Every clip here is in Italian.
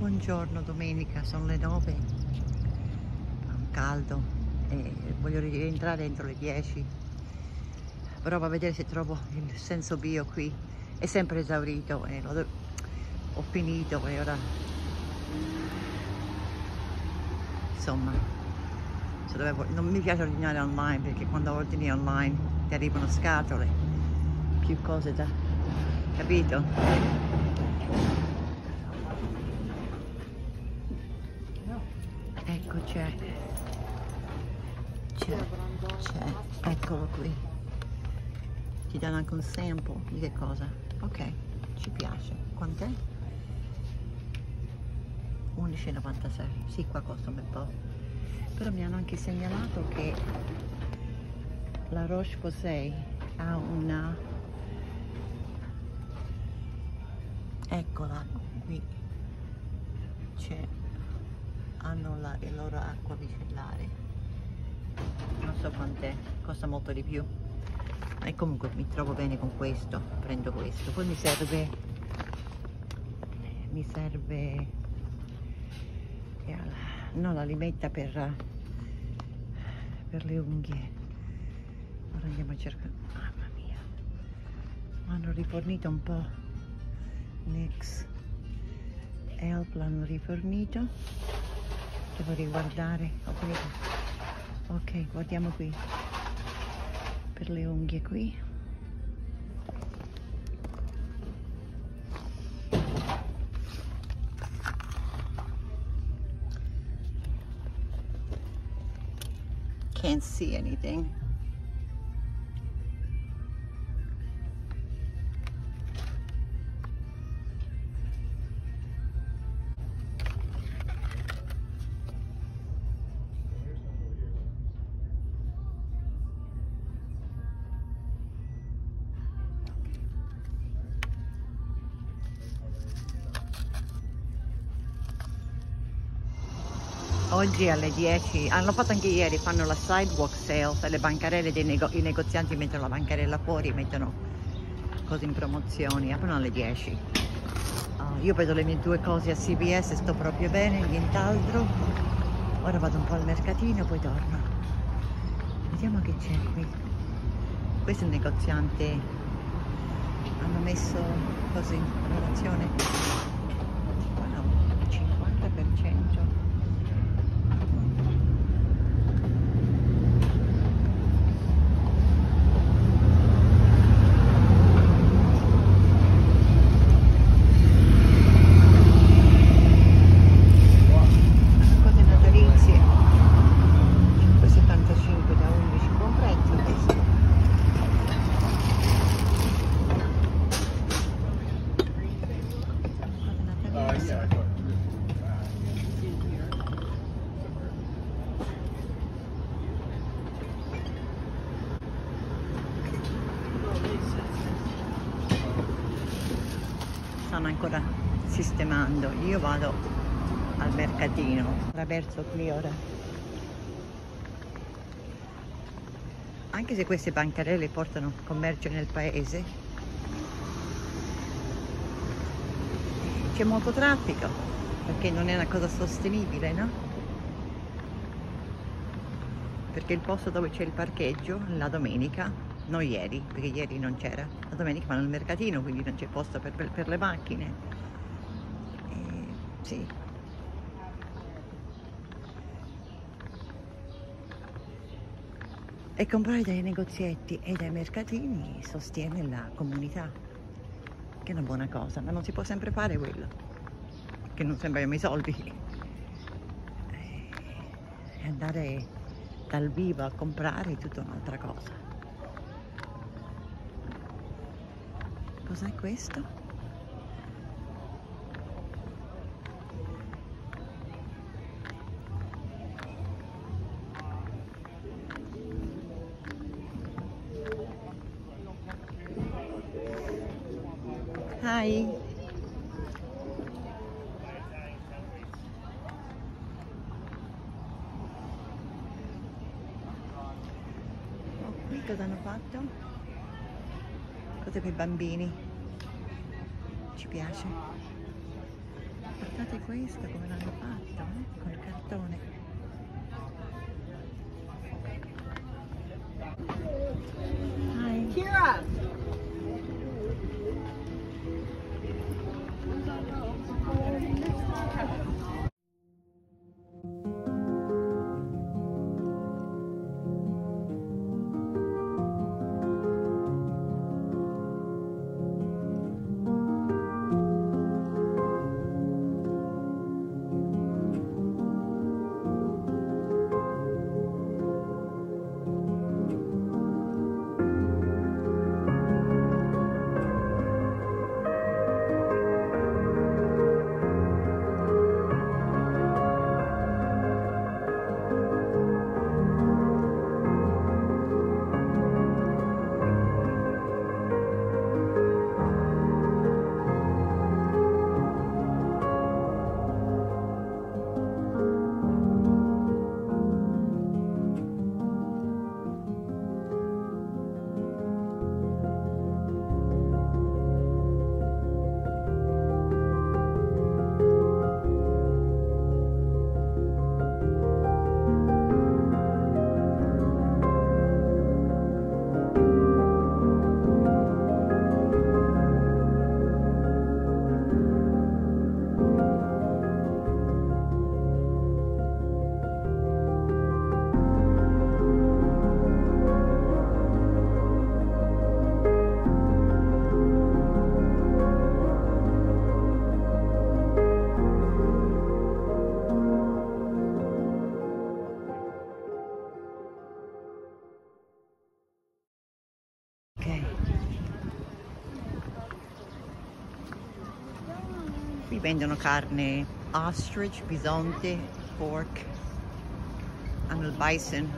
Buongiorno, domenica, sono le 9, fa un caldo e voglio rientrare entro le 10. Provo a vedere se trovo il Senso Bio qui, è sempre esaurito e ho finito e ora insomma non mi piace ordinare online perché quando ordini online ti arrivano scatole, più cose da, capito? Ecco c'è, eccolo qui, ti danno anche un sample di che cosa, ok, ci piace, quant'è? 11,96, sì, qua costa un bel po', però mi hanno anche segnalato che la Roche-Posay ha una, eccola qui, hanno le loro acqua micellare, non so quant'è, costa molto di più e comunque mi trovo bene con questo, prendo questo. Poi mi serve no, la limetta per le unghie. Ora andiamo a cercare, mamma mia, mi hanno rifornito un po', NYX Help l'hanno rifornito, devo riguardare, ok, guardiamo qui per le unghie qui, can't see anything. Oggi alle 10, hanno fatto anche ieri, fanno la sidewalk sale per le bancarelle i negozianti mettono la bancarella fuori, mettono cose in promozioni, aprono alle 10. Io vedo le mie due cose a CVS, sto proprio bene, nient'altro. Ora vado un po' al mercatino, poi torno. Vediamo che c'è qui. Questo è un negoziante, hanno messo cose in relazione, wow, 50%. Stanno ancora sistemando, io vado al mercatino, attraverso qui ora. Anche se queste bancarelle portano commercio nel paese, c'è molto traffico, perché non è una cosa sostenibile, no? Perché il posto dove c'è il parcheggio, la domenica, non ieri, perché ieri non c'era, la domenica vanno al mercatino, quindi non c'è posto per le macchine. Sì. E comprare dai negozietti e dai mercatini sostiene la comunità, che è una buona cosa, ma non si può sempre fare quello, che non sempre abbiamo i soldi. E andare dal vivo a comprare è tutta un'altra cosa. Cos'è questo? Hi! Qui cosa hanno fatto? Cose per bambini. Ci piace. Guardate questo come l'hanno fatto, col cartone. Hi. Kira! Qui vendono carne ostrich, bisonte, pork, hanno il bison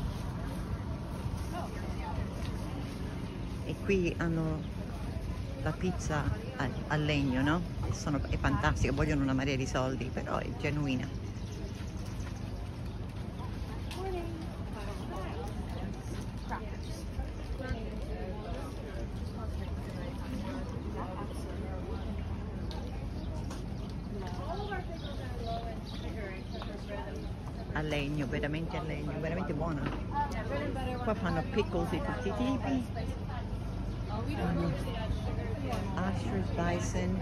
e qui hanno la pizza a legno, no? È fantastica, vogliono una marea di soldi, però è genuina. A legno, veramente buona. Qua fanno pickles di tutti i tipi. Ostrich, bison.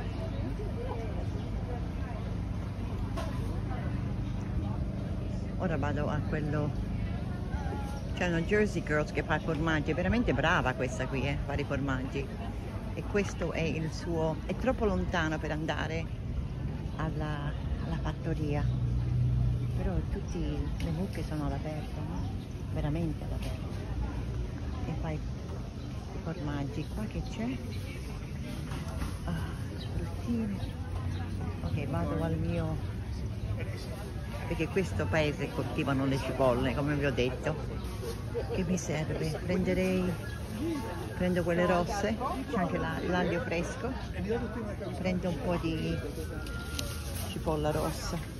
Ora vado a quello. C'è una Jersey Girls che fa i formaggi, è veramente brava questa qui, a fare i formaggi. E questo è il suo. È troppo lontano per andare alla fattoria. Però tutte le mucche sono all'aperto, no? Veramente all'aperto. E fai i formaggi. Qua che c'è? Fruttine. Ok, vado al mio, perché questo paese coltivano le cipolle, come vi ho detto. Che mi serve? Prendo quelle rosse, c'è anche l'aglio fresco, prendo un po' di cipolla rossa.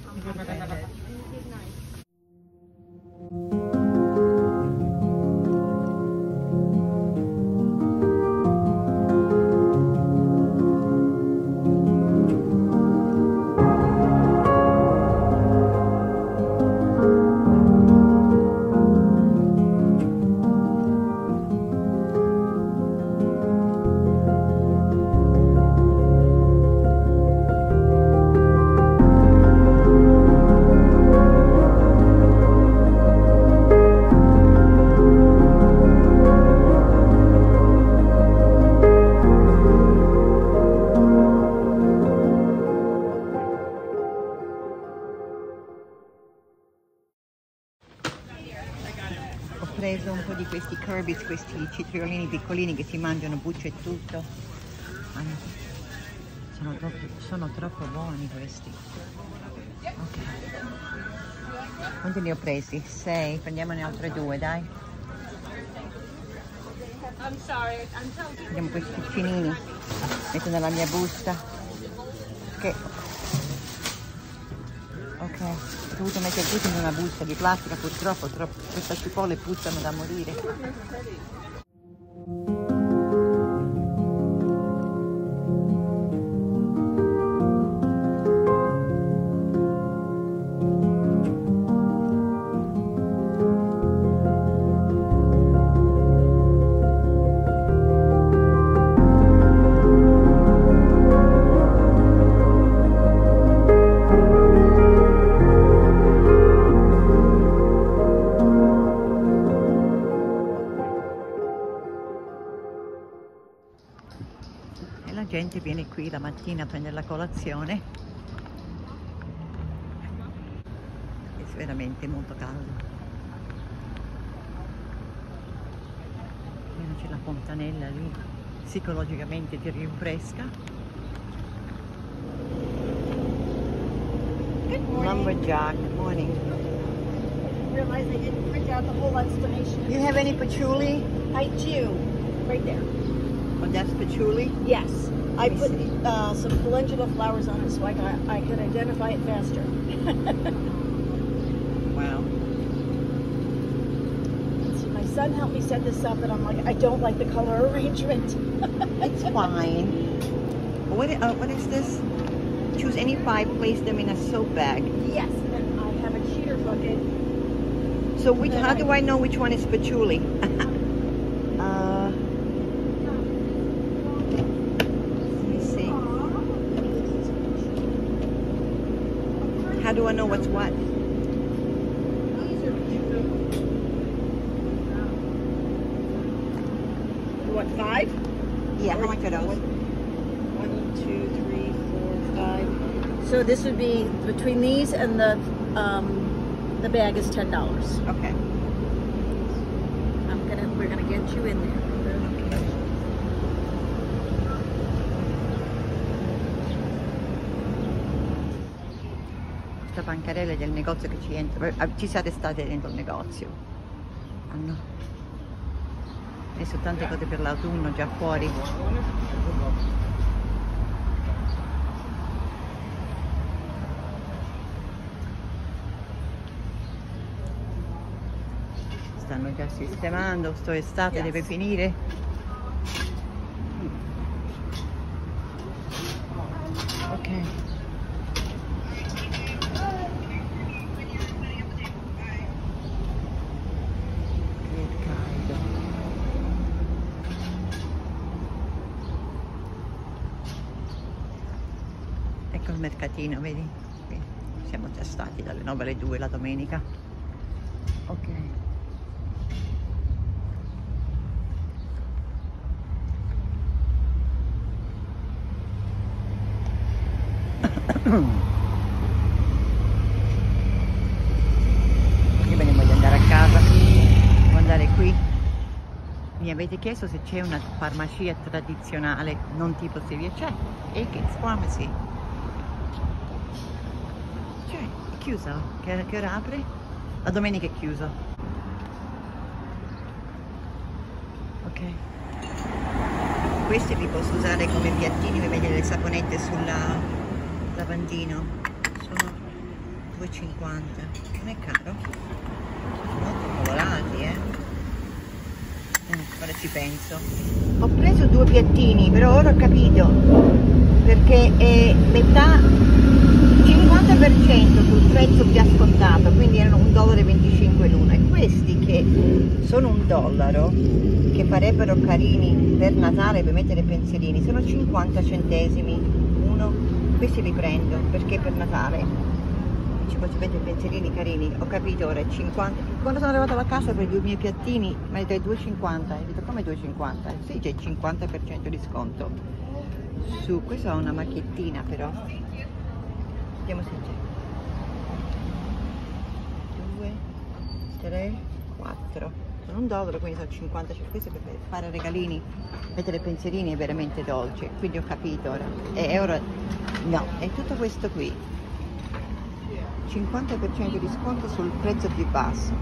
Ho preso un po' di questi Kirby's, questi citriolini piccolini che si mangiano bucce e tutto. Sono troppo buoni questi. Ok. Quanti ne ho presi? 6, prendiamone altre 2, dai. Prendiamo questi piccinini, metto nella mia busta. Ok, ho dovuto mettere tutto in una busta di plastica, purtroppo queste cipolle puzzano da morire. gente viene qui la mattina a prendere la colazione. È veramente molto caldo. C'è la fontanella lì, psicologicamente ti rinfresca. Good morning. Lumberjack, morning. I realized I didn't print out the whole explanation. You have any patchouli? I do, right there. Oh, that's patchouli? Yes, I Let me put see. some calendula flowers on it so I could identify it faster. Wow. See, my son helped me set this up, and I'm like, I don't like the color arrangement. It's fine. What is this? Choose any 5, place them in a soap bag. Yes, and I have a cheater bucket. So how do I know which one is patchouli? Let me see. How do I know what's what? These are patchouli. What, 5? Yeah, how much are those? 1, 2, 3, 4, 5. So this would be between these and the bag is $10. Okay. We're gonna get you in there. Questa bancarella è del negozio che ci entra. Ci siete state dentro il negozio. Hanno messo tante cose per l'autunno già fuori. Stanno già sistemando, sto estate Yes. deve finire. Ok. Che caldo. Ecco il mercatino, vedi? Qui siamo già stati dalle 9 alle 2 la domenica. Ok. Io me ne voglio andare a casa, devo andare qui. Mi avete chiesto se c'è una farmacia tradizionale, non tipo Sevilla, c'è, Atkins Pharmacy. C'è, è chiusa, che ora apre? La domenica è chiusa. Ok. Questi li posso usare come piattini per mettere le saponette sul lavandino. Sono 2,50. Non è caro? Molto colorati, ora ci penso. Ho preso 2 piattini, però ora ho capito perché è metà 50% sul prezzo già scontato, quindi erano $1,25 l'uno, e questi che sono $1, che farebbero carini per Natale per mettere pensierini, sono 50 centesimi uno. Questi li prendo perché per Natale ci posso mettere pensierini carini. Ho capito, ora è 50. Quando sono arrivata a casa per i miei piattini mi ha detto 2,50. Ho detto come 2,50? Sì, c'è il 50% di sconto su. Questa è una macchiettina, però vediamo se c'è. 2, 3, 4. Sono $1, quindi sono 50. Questo è per fare regalini, mettere pensierini, è veramente dolce. Quindi ho capito ora. E ora no, è tutto questo qui. 50% di sconto sul prezzo più basso.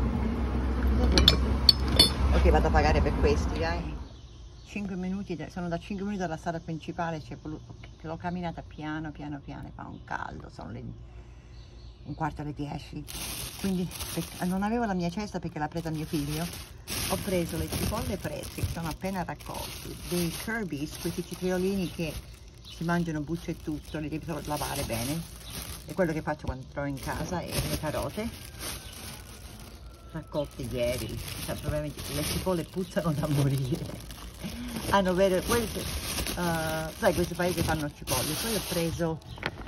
Ok, vado a pagare per questi, dai. 5 minuti, sono da 5 minuti dalla strada principale, cioè, che l'ho camminata piano piano piano, fa un caldo, sono le 9:45. Quindi non avevo la mia cesta perché l'ha presa mio figlio. Ho preso le cipolle fresche che sono appena raccolti, dei Kirby's, questi citriolini che si mangiano bucce e tutto, li devi solo lavare bene. È quello che faccio quando trovo in casa, e le carote raccolte ieri. Cioè, probabilmente le cipolle puzzano da morire. Hanno vero, sai, questi paesi fanno cipolle. Poi ho preso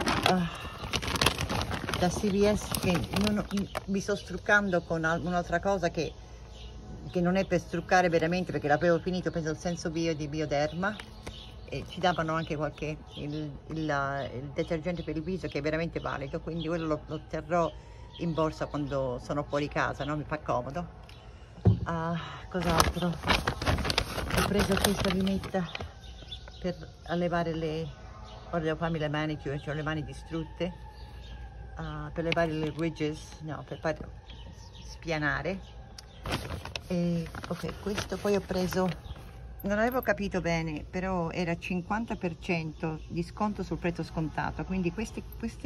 da CVS, che mi sto struccando con un'altra cosa che non è per struccare veramente, perché l'avevo finito, ho preso il Senso Bio di Bioderma, e ci davano anche qualche il detergente per il viso che è veramente valido, quindi quello lo terrò in borsa quando sono fuori casa, no? Mi fa comodo. Cos'altro? Ho preso questa limetta per levare ora devo farmi le manicure, ho le mani distrutte, per levare le ridges, no, per far spianare. E ok, questo poi ho preso, non avevo capito bene, però era 50% di sconto sul prezzo scontato, quindi questi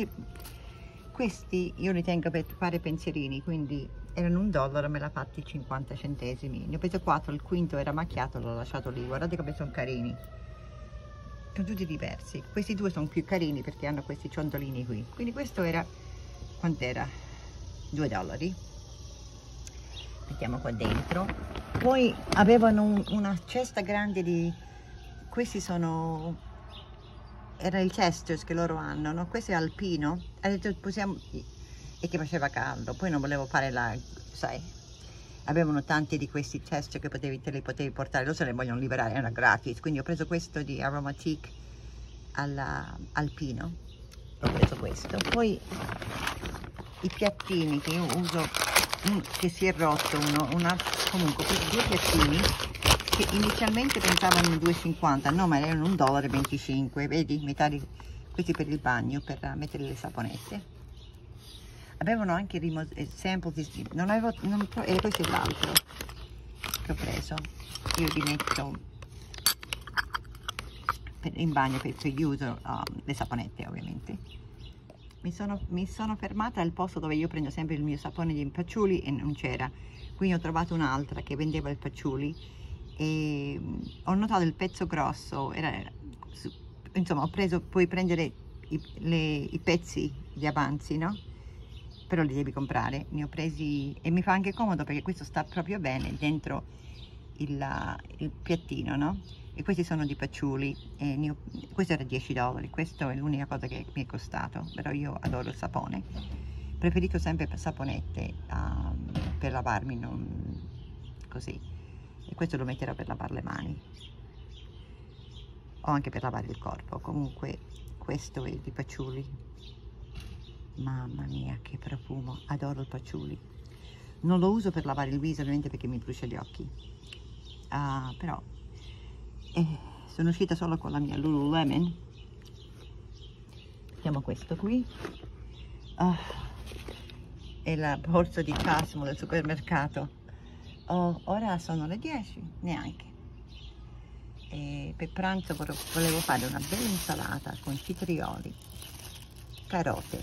io li tengo per fare pensierini, quindi erano $1, me l'ha fatti 50 centesimi. Ne ho preso 4, il quinto era macchiato, l'ho lasciato lì. Guardate come sono carini, sono tutti diversi. Questi due sono più carini perché hanno questi ciondolini qui, quindi questo era, quant'era? $2. Mettiamo qua dentro. Poi avevano una cesta grande di, questi sono, era il Chesters che loro hanno, no? Questo è alpino, ha detto possiamo, e che faceva caldo, poi non volevo fare sai, avevano tanti di questi Chesters che te li potevi portare, loro se li vogliono liberare, era gratis, quindi ho preso questo di Aromatique alpino, ho preso questo. Poi i piattini che io uso, che si è rotto comunque questi due piattini che inizialmente pensavano in 2,50, no, ma erano $1,25, vedi, metà di questi per il bagno, per mettere le saponette. Avevano anche sample non avevo, questo è l'altro che ho preso, io li metto in bagno perché io uso le saponette ovviamente. Mi sono fermata al posto dove io prendo sempre il mio sapone di patchouli e non c'era, quindi ho trovato un'altra che vendeva il patchouli e ho notato il pezzo grosso, insomma ho preso, puoi prendere i pezzi di avanzi, no? Però li devi comprare, ne ho presi e mi fa anche comodo perché questo sta proprio bene dentro il piattino, no? E questi sono di patchouli, questo era $10, questa è l'unica cosa che mi è costato, però io adoro il sapone, preferisco sempre saponette per lavarmi, non così, e questo lo metterò per lavare le mani o anche per lavare il corpo. Comunque questo è di patchouli, mamma mia che profumo, adoro il patchouli. Non lo uso per lavare il viso ovviamente perché mi brucia gli occhi, però sono uscita solo con la mia Lululemon. Mettiamo questo qui, è la borsa di Cosmo del supermercato. Ora sono le 10, neanche, e per pranzo volevo fare una bella insalata con citrioli, carote,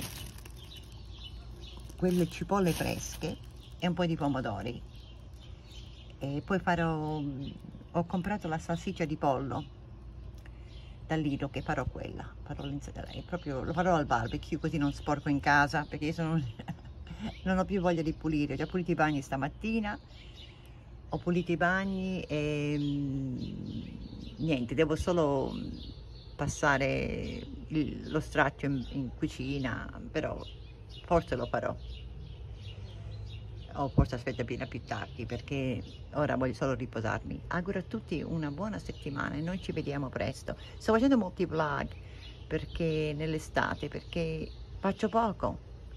quelle cipolle fresche e un po' di pomodori, e poi ho comprato la salsiccia di pollo dal Lido, che farò quella, lo farò al barbecue così non sporco in casa, perché io non ho più voglia di pulire, ho già pulito i bagni stamattina, ho pulito i bagni e niente, devo solo passare lo straccio in cucina, però forse lo farò. O forse aspetta più tardi perché ora voglio solo riposarmi. Auguro a tutti una buona settimana e noi ci vediamo presto. Sto facendo molti vlog perché nell'estate, perché faccio poco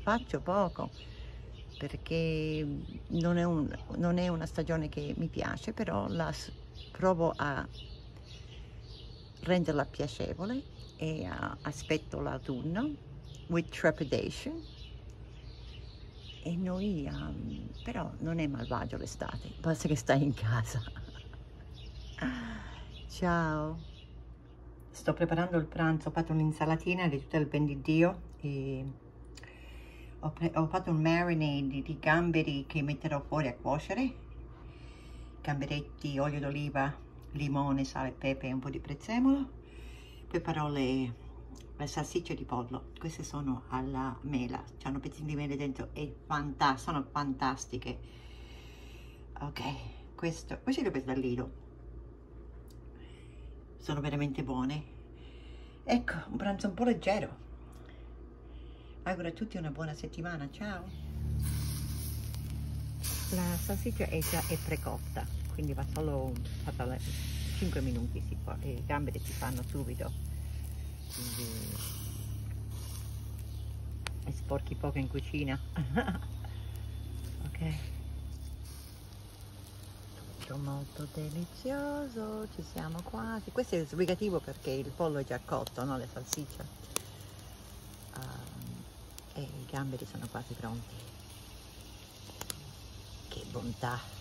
perché non è una stagione che mi piace, però provo a renderla piacevole e aspetto l'autunno with trepidation. E noi, però non è malvagio l'estate, basta che stai in casa. Ciao! Sto preparando il pranzo, ho fatto un'insalatina di tutto il ben di Dio e ho fatto un marinade di gamberi che metterò fuori a cuocere. Gamberetti, olio d'oliva, limone, sale, pepe e un po' di prezzemolo. Poi farò le salsicce di pollo, queste sono alla mela, hanno pezzini di mele dentro e sono fantastiche. Ok, queste le ho prese dal Lido, sono veramente buone. Ecco, un pranzo un po' leggero. Auguro a tutti una buona settimana, ciao. La salsiccia è precotta, quindi va solo fatta 5 minuti i gamberi si fanno subito, quindi e sporchi poco in cucina. Ok, tutto molto delizioso, ci siamo quasi. Questo è il sbrigativo perché il pollo è già cotto, no? Le salsicce, e i gamberi sono quasi pronti. Che bontà!